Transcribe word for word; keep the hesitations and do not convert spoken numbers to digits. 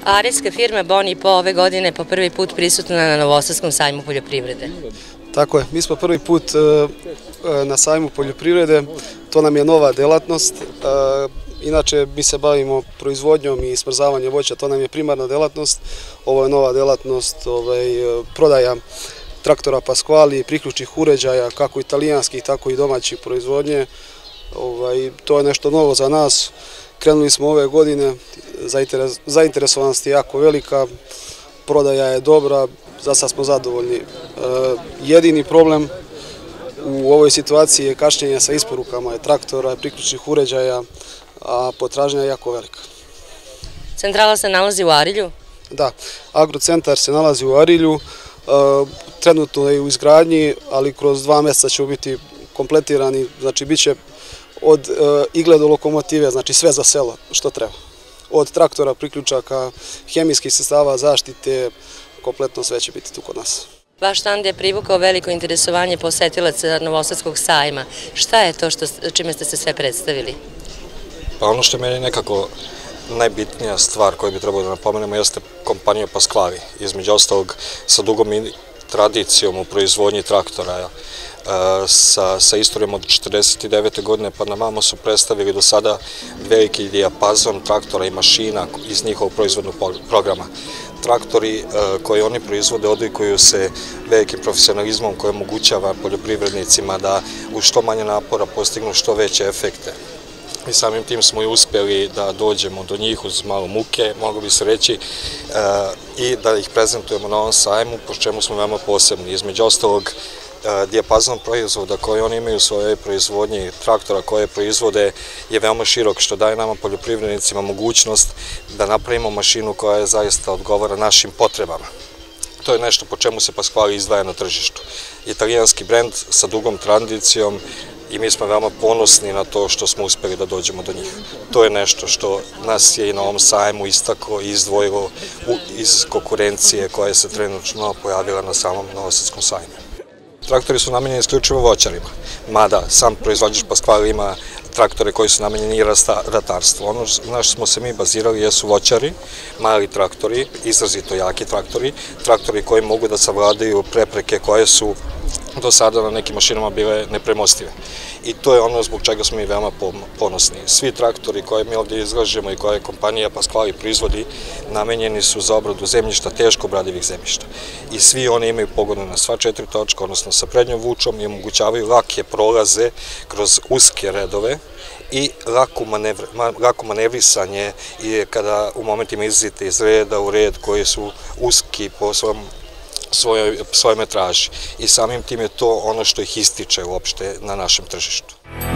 Arijska firma Bon i Po ove godine po prvi put prisutna na Novosadskom sajmu poljoprivrede. Tako je, mi smo prvi put na sajmu poljoprivrede, to nam je nova delatnost. Inače, mi se bavimo proizvodnjom i smrzavanjem voća, to nam je primarna delatnost. Ovo je nova delatnost, prodaja traktora Pasquali, priključnih uređaja, kako italijanskih, tako i domaćih proizvodnje. To je nešto novo za nas. Krenuli smo ove godine, zainteresovanost je jako velika, prodaja je dobra, za sad smo zadovoljni. Jedini problem u ovoj situaciji je kašnjenje sa isporukama je traktora, priključnih uređaja, a potražnja je jako velika. Centrala se nalazi u Arilju? Da, agrocentar se nalazi u Arilju, trenutno je u izgradnji, ali kroz dva mjeseca ćemo biti kompletirani, znači bit će od igle do lokomotive, znači sve za selo što treba. Od traktora, priključaka, hemijskih sredstava, zaštite, kompletno sve će biti tu kod nas. Vaš štand je privukao veliko interesovanje posetilaca Novosadskog sajma. Šta je to čime ste se sve predstavili? Pa ono što je meni nekako najbitnija stvar koju bi trebalo da napomenemo jeste kompanija Pasquali. Između ostalog sa dugom tradicijom u proizvodnji traktora, sa istorijom od četrdeset devete godine pa na vamo su predstavili do sada veliki dijapazon traktora i mašina iz njihovog proizvodnog programa. Traktori koje oni proizvode odlikuju se velikim profesionalizmom koji omogućava poljoprivrednicima da u što manje napora postignu što veće efekte. I samim tim smo i uspjeli da dođemo do njih uz malo muke, mogu bi se reći, i da ih prezentujemo na ovom sajmu, po čemu smo veoma posebni. Između ostalog, dijapazon proizvoda koji oni imaju u svojoj proizvodnji, traktora koje proizvode, je veoma širok, što daje nama poljoprivrednicima mogućnost da napravimo mašinu koja je zaista odgovara našim potrebama. To je nešto po čemu se Pasquali izdvaja na tržištu. Italijanski brend sa dugom tradicijom i mi smo veoma ponosni na to što smo uspjeli da dođemo do njih. To je nešto što nas je i na ovom sajmu istaklo i izdvojilo iz konkurencije koja se trenutno pojavila na samom Novosadskom sajmu. Traktori su namenjeni isključivo voćarima, mada sam proizvođač Pasquali ima traktore koji su namenjeni i ratarstvu. Ono na što smo se mi bazirali jesu voćari, mali traktori, izrazito jaki traktori, traktori koji mogu da savladaju prepreke koje su do sada na nekim mašinama bile nepremostive. I to je ono zbog čega smo mi veoma ponosni. Svi traktori koje mi ovdje izlažemo i koje kompanija Pasquali proizvodi namenjeni su za obradu zemljišta, teško obradivih zemljišta. I svi oni imaju pogone na sva četiri točka, odnosno sa prednjom vučom i omogućavaju lake prolaze kroz uske redove i lako manevrisanje kada u momentima izlazite iz reda u red koji su uski po svom svojoj metraži i samim tim je to ono što ih ističe uopšte na našem tržištu.